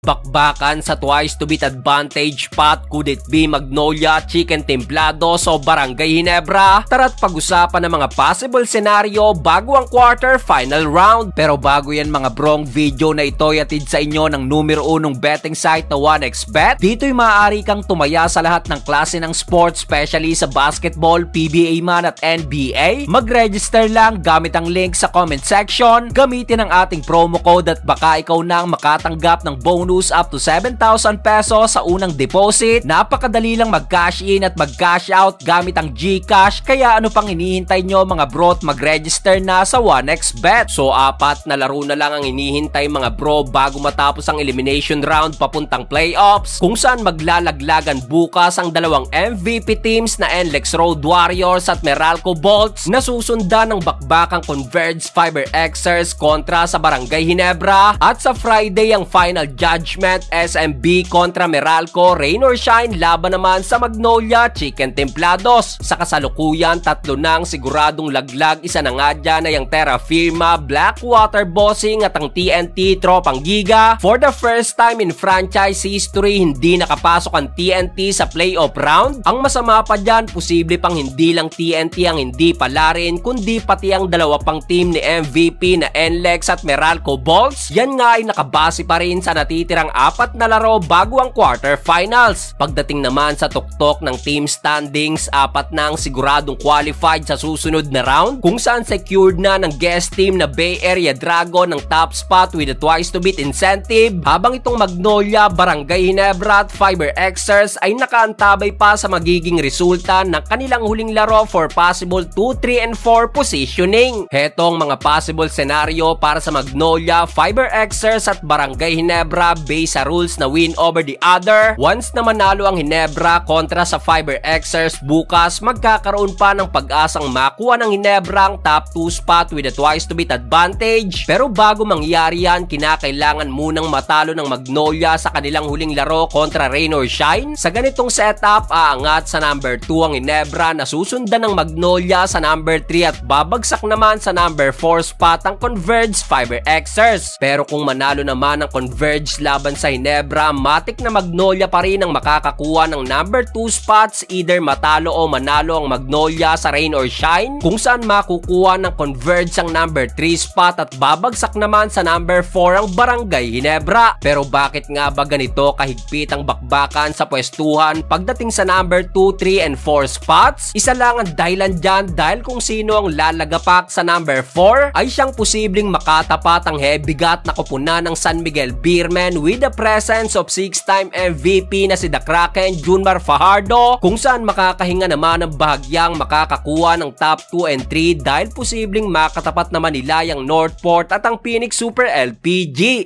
Bakbakan sa twice to beat advantage pot, could it be Magnolia, Chicken Templados o Barangay Ginebra? Tara't pag-usapan ng mga possible senaryo bago ang quarter final round. Pero bago yan mga brong, video na ito yatid sa inyo ng numero 1 betting site na 1xBet. Dito'y maaari kang tumaya sa lahat ng klase ng sports, especially sa basketball, PBA man at NBA. Mag-register lang gamit ang link sa comment section. Gamitin ang ating promo code at baka ikaw nang makatanggap ng bonus up to 7,000 pesos sa unang deposit. Napakadali lang mag-cash in at mag-cash out gamit ang GCash, kaya ano pang hinihintay nyo mga bro at mag-register na sa 1xBet. So 4 na laro na lang ang hinihintay mga bro bago matapos ang elimination round papuntang playoffs, kung saan maglalaglagan bukas ang dalawang MVP teams na NLEX Road Warriors at Meralco Bolts na susundan ng bakbakang Converge Fiber Xers kontra sa Barangay Ginebra, at sa Friday ang final judgment SMB kontra Meralco Rain or Shine laban naman sa Magnolia Chicken Templados. Sa kasalukuyan, 3 nang siguradong laglag, isa na nga dyan ay ang Terra Firma, Blackwater Bossing at ang TNT Tropang Giga. For the first time in franchise history, hindi nakapasok ang TNT sa playoff round. Ang masama pa dyan, posible pang hindi lang TNT ang hindi palarin, kundi pati ang dalawa pang team ni MVP na NLEX at Meralco Bolts. Yan nga ay nakabase pa rin sa natitirang 4 na laro bago ang quarterfinals. Pagdating naman sa tuktok ng team standings, 4 na ang siguradong qualified sa susunod na round, kung saan secured na ng guest team na Bay Area Dragon ng top spot with a twice to beat incentive, habang itong Magnolia, Barangay Ginebra at Fiber Xers ay nakaantabay pa sa magiging resulta ng kanilang huling laro for possible 2, 3, and 4 positioning. Hetong mga possible senaryo para sa Magnolia, Fiber Xers at Barangay Ginebra based sa rules na win over the other. Once na manalo ang Ginebra kontra sa Fiber Xers bukas, magkakaroon pa ng pag-asang makuha ng Ginebra ang top 2 spot with a twice to beat advantage. Pero bago mangyari yan, kinakailangan munang matalo ng Magnolia sa kanilang huling laro kontra Rain or Shine. Sa ganitong setup, aangat sa number 2 ang Ginebra na susundan ng Magnolia sa number 3 at babagsak naman sa number 4 spot ang Converge Fiber Xers. Pero kung manalo naman ang Converge laban sa Ginebra, matik na Magnolia pa rin ang makakakuha ng number 2 spots, either matalo o manalo ang Magnolia sa Rain or Shine, kung saan makukuha ng Converge ang number 3 spot at babagsak naman sa number 4 ang Barangay Ginebra. Pero bakit nga ba ganito kahigpit ang bakbakan sa pwestuhan pagdating sa number 2, 3, and 4 spots? Isa lang ang dahilan dyan, dahil kung sino ang lalagapak sa number 4 ay siyang posibleng makatapat ang heavygat na kupunan ng San Miguel Beermen with the presence of 6-time MVP na si The Kraken Junmar Fajardo, kung saan makakahinga naman ng bahagyang makakakuha ng top 2 and 3 dahil posibleng makatapat naman nila yung Northport at ang Phoenix Super LPG.